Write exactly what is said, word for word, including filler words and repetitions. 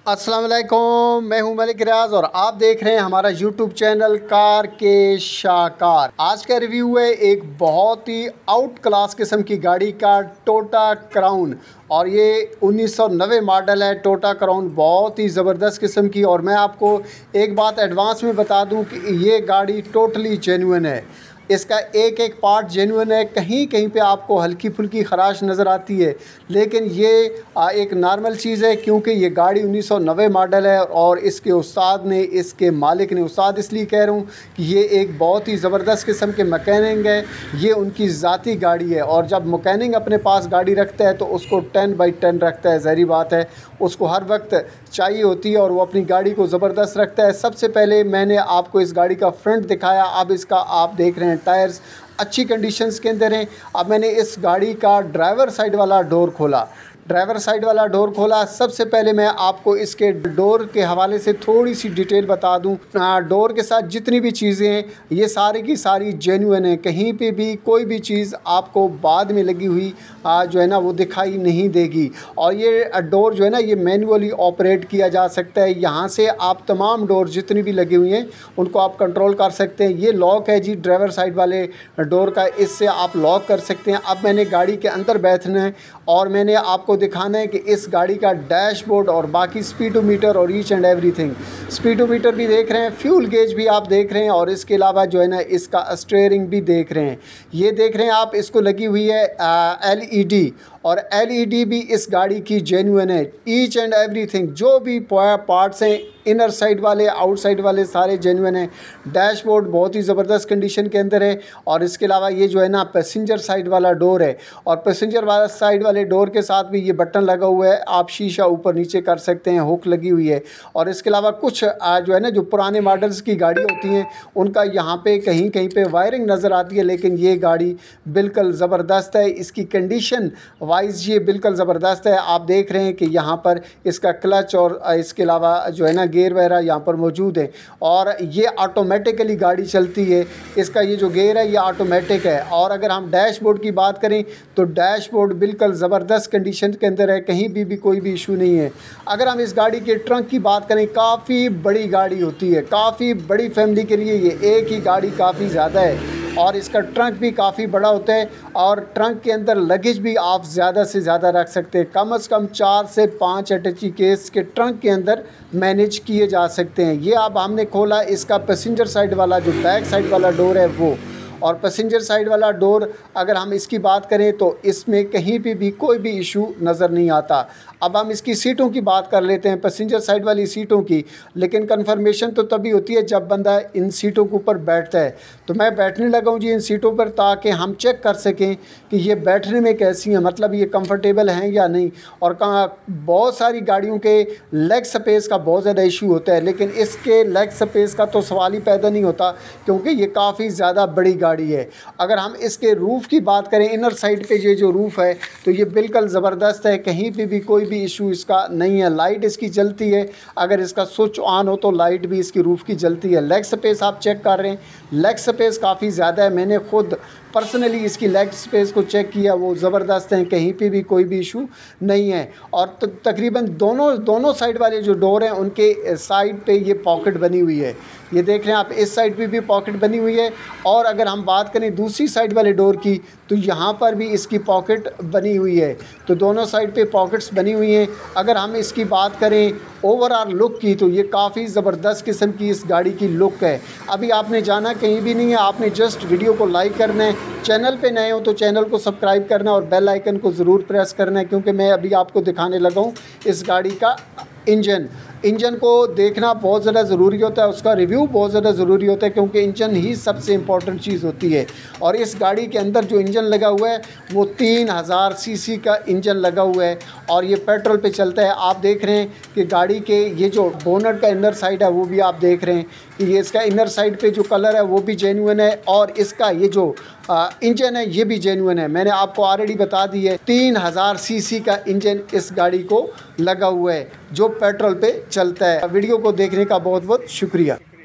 अस्सलाम वालेकुम, मैं हूं मलिक रियाज और आप देख रहे हैं हमारा यूट्यूब चैनल कार के शाकार। आज का रिव्यू है एक बहुत ही आउट क्लास किस्म की गाड़ी का टोयोटा क्राउन और ये उन्नीस सौ नब्बे मॉडल है। टोयोटा क्राउन बहुत ही ज़बरदस्त किस्म की और मैं आपको एक बात एडवांस में बता दूं कि ये गाड़ी टोटली जेन्युइन है। इसका एक एक पार्ट जेन्युइन है, कहीं कहीं पे आपको हल्की फुल्की खराश नज़र आती है, लेकिन ये एक नॉर्मल चीज़ है क्योंकि ये गाड़ी उन्नीस सौ नब्बे मॉडल है और इसके उस्ताद ने, इसके मालिक ने, उस्ताद इसलिए कह रहा हूँ कि ये एक बहुत ही ज़बरदस्त किस्म के मैकेनिक है। ये उनकी ज़ाती गाड़ी है और जब मैकेनिक अपने पास गाड़ी रखता है तो उसको टेन बाई टेन रखता है। ज़ाहिर बात है, उसको हर वक्त चाहिए होती है और वो अपनी गाड़ी को ज़बरदस्त रखता है। सबसे पहले मैंने आपको इस गाड़ी का फ्रंट दिखाया, अब इसका आप देख रहे हैं टायर्स अच्छी कंडीशंस के अंदर हैं। अब मैंने इस गाड़ी का ड्राइवर साइड वाला डोर खोला ड्राइवर साइड वाला डोर खोला सबसे पहले मैं आपको इसके डोर के हवाले से थोड़ी सी डिटेल बता दूं। डोर के साथ जितनी भी चीज़ें हैं ये सारी की सारी जेन्युइन है, कहीं पे भी कोई भी चीज़ आपको बाद में लगी हुई आ, जो है ना वो दिखाई नहीं देगी। और ये डोर जो है ना ये मैनुअली ऑपरेट किया जा सकता है। यहाँ से आप तमाम डोर जितनी भी लगी हुई हैं उनको आप कंट्रोल कर सकते हैं। ये लॉक है जी ड्राइवर साइड वाले डोर का, इससे आप लॉक कर सकते हैं। अब मैंने गाड़ी के अंदर बैठना है और मैंने आपको दिखाना है कि इस गाड़ी का डैशबोर्ड और बाकी स्पीडोमीटर और ईच एंड एवरीथिंग। स्पीडोमीटर भी देख रहे हैं, फ्यूल गेज भी आप देख रहे हैं और इसके अलावा जो है ना इसका स्टीयरिंग भी देख रहे हैं। ये देख रहे हैं आप, इसको लगी हुई है एल ई डी और एल ई डी भी इस गाड़ी की जेन्युइन है। ईच एंड एवरीथिंग जो भी पार्ट्स हैं इनर साइड वाले, आउटसाइड वाले, सारे जेन्युइन हैं। डैशबोर्ड बहुत ही ज़बरदस्त कंडीशन के अंदर है और इसके अलावा ये जो है ना पैसेंजर साइड वाला डोर है और पैसेंजर वाला साइड वाले डोर के साथ भी ये बटन लगा हुआ है, आप शीशा ऊपर नीचे कर सकते हैं, हुक लगी हुई है। और इसके अलावा कुछ जो है ना जो पुराने मॉडल्स की गाड़ी होती हैं उनका यहाँ पे कहीं कहीं पे वायरिंग नज़र आती है, लेकिन ये गाड़ी बिल्कुल ज़बरदस्त है। इसकी कंडीशन वाइज ये बिल्कुल ज़बरदस्त है। आप देख रहे हैं कि यहाँ पर इसका क्लच और इसके अलावा जो है ना गेयर वगैरह यहाँ पर मौजूद है और ये ऑटोमेटिकली गाड़ी चलती है। इसका ये जो गेयर है ये ऑटोमेटिक है। और अगर हम डैशबोर्ड की बात करें तो डैशबोर्ड बिल्कुल ज़बरदस्त कंडीशन के अंदर है, कहीं भी भी कोई भी इशू नहीं है। अगर हम इस गाड़ी के ट्रंक की बात करें, काफ़ी बड़ी गाड़ी होती है, काफ़ी बड़ी फैमिली के लिए ये एक ही गाड़ी काफ़ी ज़्यादा है और इसका ट्रंक भी काफ़ी बड़ा होता है और ट्रंक के अंदर लगेज भी आप ज़्यादा से ज़्यादा रख सकते हैं। कम से कम चार से पाँच अटैची केस के ट्रंक के अंदर मैनेज किए जा सकते हैं। ये अब हमने खोला इसका पैसेंजर साइड वाला जो बैक साइड वाला डोर है वो, और पैसेंजर साइड वाला डोर अगर हम इसकी बात करें तो इसमें कहीं पे भी कोई भी इशू नज़र नहीं आता। अब हम इसकी सीटों की बात कर लेते हैं, पैसेंजर साइड वाली सीटों की, लेकिन कंफर्मेशन तो तभी होती है जब बंदा इन सीटों के ऊपर बैठता है। तो मैं बैठने लगा हूँ जी इन सीटों पर ताकि हम चेक कर सकें कि ये बैठने में कैसी हैं, मतलब ये कंफर्टेबल हैं या नहीं। और कहाँ बहुत सारी गाड़ियों के लेग स्पेस का बहुत ज़्यादा इशू होता है, लेकिन इसके लेग स्पेस का तो सवाल ही पैदा नहीं होता क्योंकि ये काफ़ी ज़्यादा बड़ी गाड़ी है। अगर हम इसके रूफ़ की बात करें, इनर साइड पे ये जो रूफ़ है तो ये बिल्कुल ज़बरदस्त है, कहीं पे भी कोई भी इशू इसका नहीं है। लाइट इसकी जलती है, अगर इसका स्विच ऑन हो तो लाइट भी इसकी रूफ़ की जलती है। लेग स्पेस आप चेक कर रहे हैं, लेग स्पेस काफ़ी ज़्यादा है। मैंने खुद पर्सनली इसकी लेग स्पेस को चेक किया, वो ज़बरदस्त हैं, कहीं पे भी कोई भी इशू नहीं है। और तकरीबन दोनों दोनों साइड वाले जो डोर हैं उनके साइड पे ये पॉकेट बनी हुई है। ये देख रहे हैं आप, इस साइड पे भी पॉकेट बनी हुई है। और अगर हम बात करें दूसरी साइड वाले डोर की तो यहाँ पर भी इसकी पॉकेट बनी हुई है। तो दोनों साइड पे पॉकेट्स बनी हुई हैं। अगर हम इसकी बात करें ओवरऑल लुक की तो ये काफ़ी ज़बरदस्त किस्म की इस गाड़ी की लुक है। अभी आपने जाना कहीं भी नहीं है, आपने जस्ट वीडियो को लाइक करना है, चैनल पे नए हो तो चैनल को सब्सक्राइब करना और बेल आइकन को ज़रूर प्रेस करना है क्योंकि मैं अभी आपको दिखाने लगा हूँ इस गाड़ी का इंजन। इंजन को देखना बहुत ज़्यादा ज़रूरी होता है, उसका रिव्यू बहुत ज़्यादा ज़रूरी होता है क्योंकि इंजन ही सबसे इम्पॉर्टेंट चीज़ होती है। और इस गाड़ी के अंदर जो इंजन लगा हुआ है वो तीन हज़ार सीसी का इंजन लगा हुआ है और ये पेट्रोल पे चलता है। आप देख रहे हैं कि गाड़ी के ये जो बोनट का इनर साइड है वो भी आप देख रहे हैं कि ये इसका इनर साइड पे जो कलर है वो भी जेन्युइन है और इसका ये जो आ, इंजन है ये भी जेन्युइन है। मैंने आपको ऑलरेडी बता दी है, तीन हज़ार सीसी का इंजन इस गाड़ी को लगा हुआ है जो पेट्रोल पे चलता है। वीडियो को देखने का बहुत बहुत शुक्रिया।